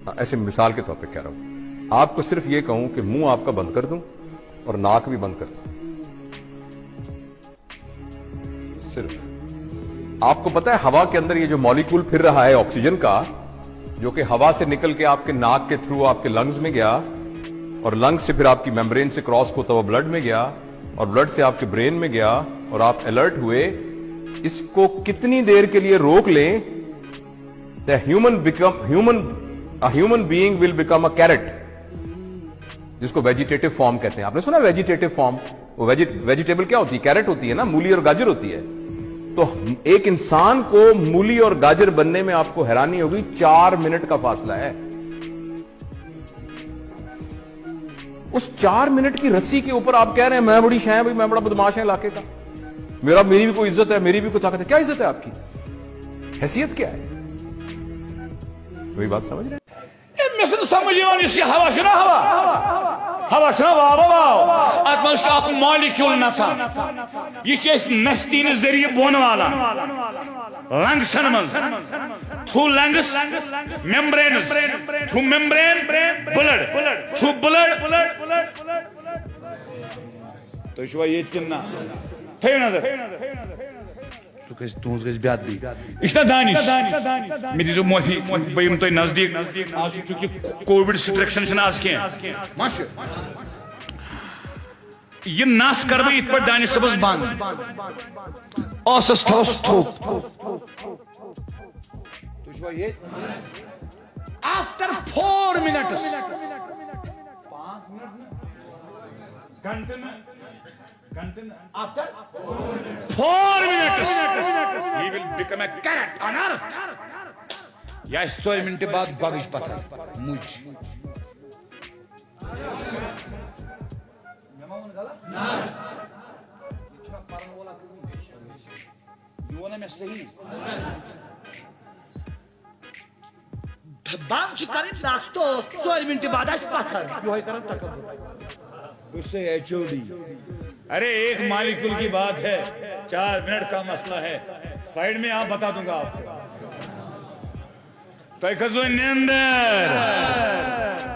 ایسے مثال کے طور پہ کہہ رہا ہوں، آپ کو صرف یہ کہوں کہ منہ آپ کا بند کر دوں اور ناک بھی بند کر دوں، صرف آپ کو پتا ہے ہوا کے اندر یہ جو مالیکول پھر رہا ہے آکسیجن کا، جو کہ ہوا سے نکل کے آپ کے ناک کے تھرو آپ کے لنگز میں گیا اور لنگز سے پھر آپ کی میمبرین سے کراس ہوتا ہوا بلڈ میں گیا اور بلڈ سے آپ کے برین میں گیا اور آپ الرٹ ہوئے، اس کو کتنی دیر کے لیے روک لیں a human being will become a carrot، جس کو ویجیٹیٹو فارم کہتے ہیں۔ آپ نے سنا ویجیٹیٹو فارم؟ وہ ویجیٹیبل کیا ہوتی ہے؟ کیرٹ ہوتی ہے نا، مولی اور گاجر ہوتی ہے۔ تو ایک انسان کو مولی اور گاجر بننے میں آپ کو حیرانی ہوگی 4 منٹ کا فاصلہ ہے۔ اس 4 منٹ کی رسی کے اوپر آپ کہہ رہے ہیں میں بڑی شے بھائی، میں بڑا بدماش ہے علاقے کا، میری بھی کوئی عزت ہے، میری بھی کوئی طاقت ہے۔ کیا عزت ہے آپ کی؟ حیثیت کیا ہے؟ وہی بات سمجھ رہے ہیں؟ مثل سمجھ یوان اس ہوا چھنا ہوا چھنا واو ات مز چھ اکھ مالیکیول نژان، یہ چھ اس نستین ذریعہ بون والا لنگسن مز through lungs membranes through membrane blood through blood. تو چھوا یہ کن نا تھیو نظر تہذ گھس بیاد دی یہ دانش میں دیزو معافی بہ یم تہ نزدیک آج چونکہ کووڈ سٹرکشن چھنہ آز کینٛہہ یہ نس کر بہ یتھ پٲٹھۍ دانش صٲبس بند ٲسس تھوس تھوٚپ after 4 minutes after 4 minutes he will become a carrot on earth. یا اس 4 منٹ بعد گوگج پتھر مجھ میں صحیح بام چھ کریں راستو 4 منٹ بعد اس پتھر یہ کرن تکبر اس سے ایچوڈی۔ ارے ایک مالیکول کی بات ہے، 4 منٹ کا مسئلہ ہے، سائیڈ میں آپ بتا دوں گا آپ کو۔ تو کھسو نیندر